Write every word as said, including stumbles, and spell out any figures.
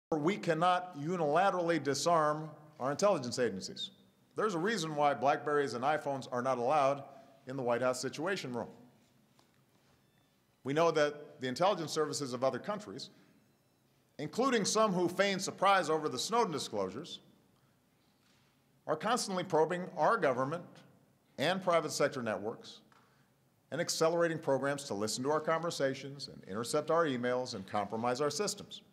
We cannot unilaterally disarm our intelligence agencies. There's a reason why BlackBerries and iPhones are not allowed in the White House Situation Room. We know that the intelligence services of other countries, including some who feign surprise over the Snowden disclosures, are constantly probing our government and private sector networks and accelerating programs to listen to our conversations and intercept our emails and compromise our systems.